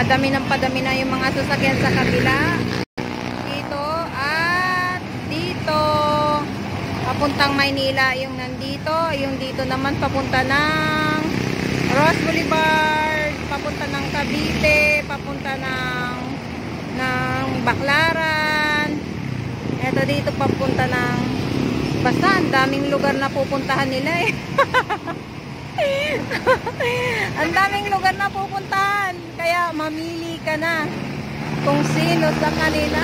padami na yung mga sasakyan sa kabila. Dito at dito. Papuntang Maynila yung nandito. Yung dito naman papunta ng Ross Boulevard. Papunta ng Cavite. Papunta ng Baclaran. Ito dito papunta ng basta ang daming lugar na pupuntahan nila eh. Ang daming lugar na pupuntahan. Kaya mamili ka na kung sino sa kanila.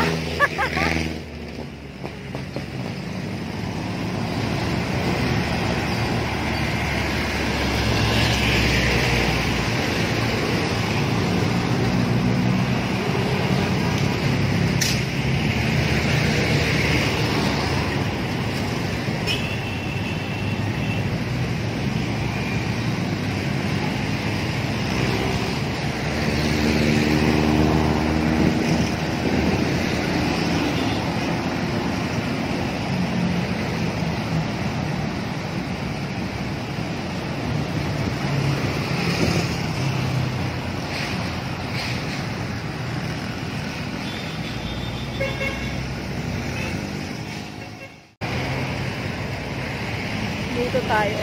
Dito tayo.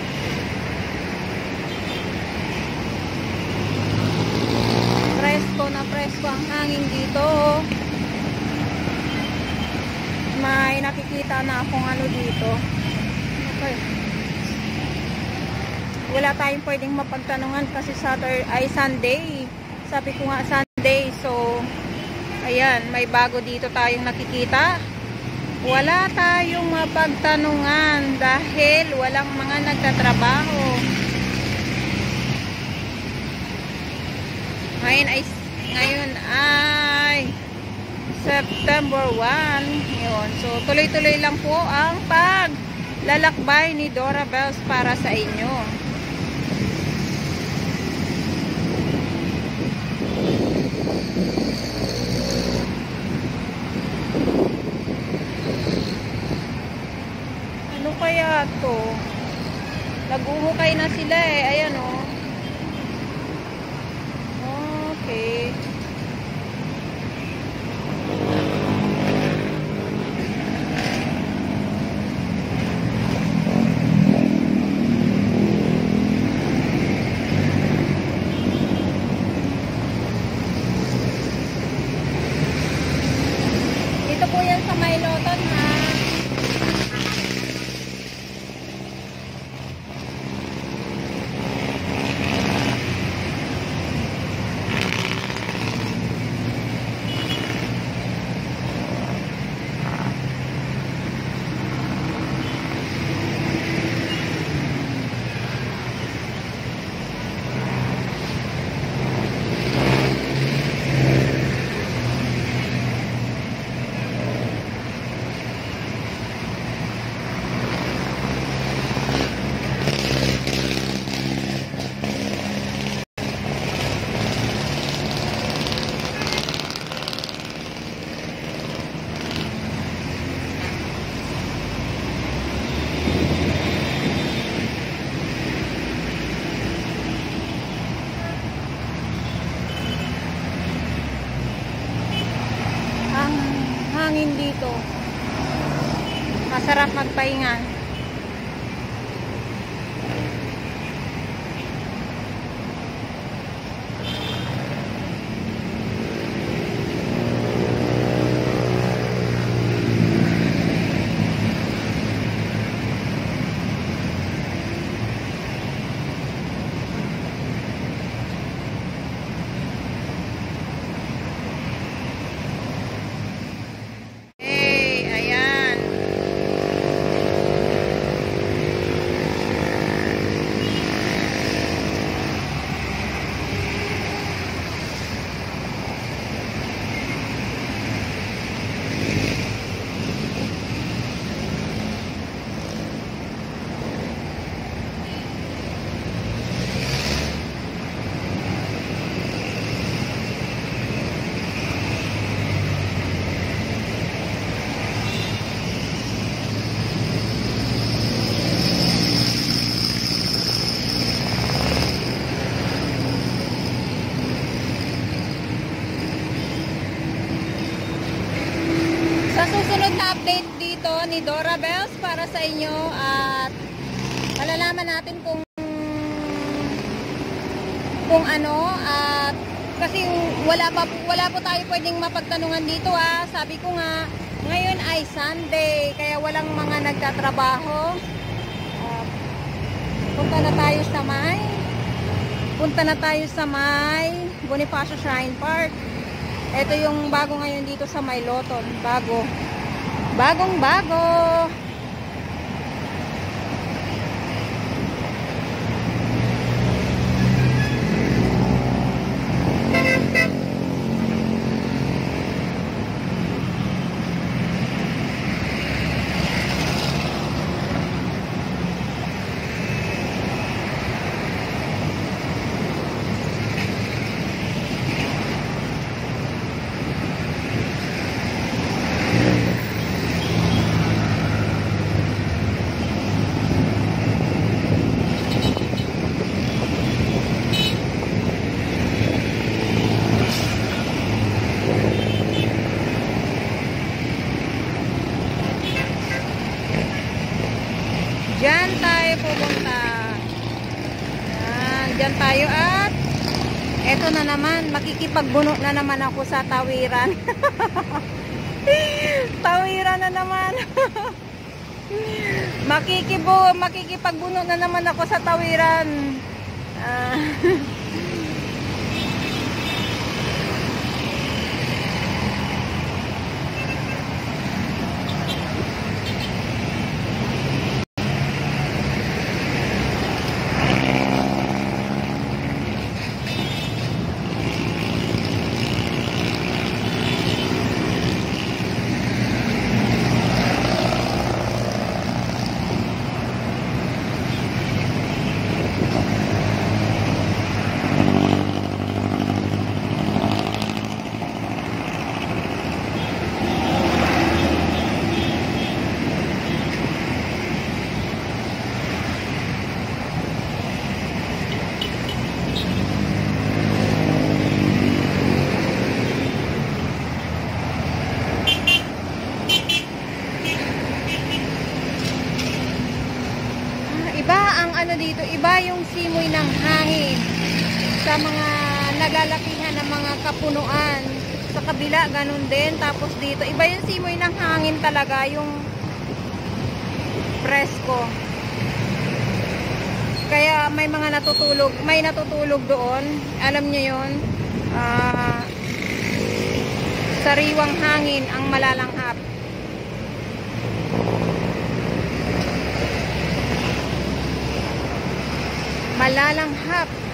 Presko ang hangin dito. May nakikita na akong ano dito. Okay. Wala tayong pwedeng mapagtanungan kasi Sunday. Sabi ko nga Sunday. So, ayan, may bago dito tayong nakikita. Wala tayong mapagtanungan dahil walang mga nagtatrabaho. Ngayon ay September 1. Yun. So, tuloy-tuloy lang po ang paglalakbay ni Dora Bells para sa inyo. Ano kaya to? Nag-uhukay na sila eh. Ayan o. Okay. Dito po yan sa Mayloton ha. Hangin dito. Masarap magpahinga. dito ni Dora Bells para sa inyo at malalaman natin kung ano at kasi wala po tayo pwedeng mapagtanungan dito Sabi ko nga ngayon ay Sunday kaya walang mga nagtatrabaho. Punta na tayo sa may Bonifacio Shrine Park. Ito yung bago ngayon dito sa May Loton. Bagong bago. Diyan tayo pupunta. Diyan tayo at eto na naman, makikipagbuno na naman ako sa tawiran. Tawiran na naman. Makikipagbuno na naman ako sa tawiran. Dito, iba yung simoy ng hangin sa mga nagalakihan ng mga kapunuan. Sa kabila, ganun din. Tapos dito, iba yung simoy ng hangin talaga, yung presko. Kaya may mga natutulog doon. Alam nyo yun? Sariwang hangin ang malalanghap. Malalanghap